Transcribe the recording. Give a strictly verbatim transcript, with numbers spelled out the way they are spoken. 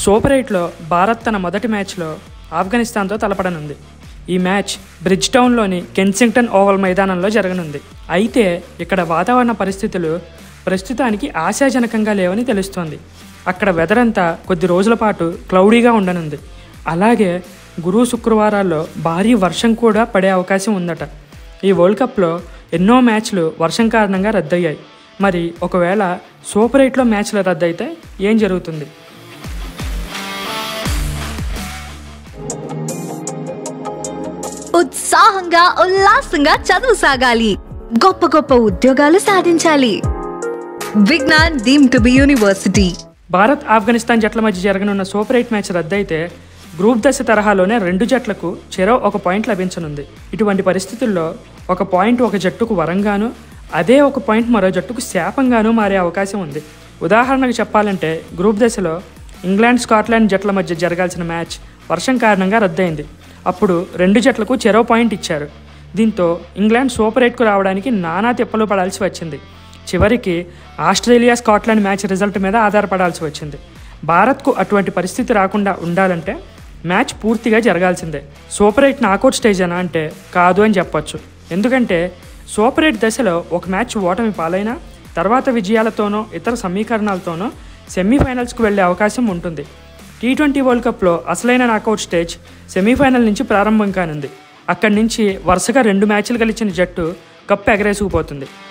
Super ఎయిట్లో భారత్ తన మొదటి మ్యాచ్లో ఆఫ్ఘనిస్తాన్తో తలపడనుంది. ఈ మ్యాచ్ బ్రిడ్జ్ టౌన్లోని కెన్సింగ్టన్ ఓవల్ మైదానంలో జరగనుంది. అయితే ఇక్కడ వాతావరణ పరిస్థితులు ప్రస్తుతానికి ఆశాజనకంగా లేవని తెలుస్తోంది. అక్కడ వెదర్ అంతా కొద్ది రోజుల పాటు క్లౌడీగా ఉండనుంది. అలాగే గురు శుక్రవారాల్లో భారీ వర్షం కూడా పడే అవకాశం ఉందట. ఈ వరల్డ్ కప్లో ఎన్నో మ్యాచ్లు వర్షం కారణంగా రద్దయ్యాయి. మరి ఒకవేళ సూపర్ ఎయిట్లో మ్యాచ్లు రద్దయితే ఏం జరుగుతుంది? ఉత్సాహంగా ఉల్లాసంగా చదువు సాగాలి, గొప్ప గొప్ప ఉద్యోగాలు సాధించాలి. Vignan deemed to be university. Bharat Afghanistan జట్ల మధ్య జరగనున్న సూపర్ ఎయిట్ మ్యాచ్ రద్దయితే గ్రూప్ దశ తరహాలోనే రెండు జట్లకు చెరో ఒక పాయింట్ లభించనుంది. ఇటువంటి పరిస్థితుల్లో ఒక పాయింట్ ఒక జట్టుకు వరంగాను, అదే ఒక పాయింట్ మరో జట్టుకు శాపంగాను మారే అవకాశం ఉంది. ఉదాహరణకు చెప్పాలంటే గ్రూప్ దశలో ఇంగ్లాండ్ స్కాట్లాండ్ జట్ల మధ్య జరగాల్సిన మ్యాచ్ వర్షం కారణంగా రద్దయింది. అప్పుడు రెండు జట్లకు చెరో పాయింట్ ఇచ్చారు. దీంతో ఇంగ్లాండ్ సూపర్ ఎయిట్కు రావడానికి నానా తిప్పలు పడాల్సి వచ్చింది. చివరికి ఆస్ట్రేలియా స్కాట్లాండ్ మ్యాచ్ రిజల్ట్ మీద ఆధారపడాల్సి వచ్చింది. భారత్కు అటువంటి పరిస్థితి రాకుండా ఉండాలంటే మ్యాచ్ పూర్తిగా జరగాల్సిందే. సూపర్ ఎయిట్ నాకౌట్ స్టేజ్ అనా అంటే కాదు అని చెప్పొచ్చు. ఎందుకంటే సూపర్ ఎయిట్ దశలో ఒక మ్యాచ్ ఓటమి పాలైనా తర్వాత విజయాలతోనో ఇతర సమీకరణాలతోనో సెమీఫైనల్స్కు వెళ్లే అవకాశం ఉంటుంది. టీ ట్వంటీ వరల్డ్ కప్లో అసలైన నాకౌట్ స్టేజ్ సెమీఫైనల్ నుంచి ప్రారంభం కానుంది. అక్కడి నుంచి వరుసగా రెండు మ్యాచ్లు గెలిచిన జట్టు కప్ ఎగరేసుకుపోతుంది.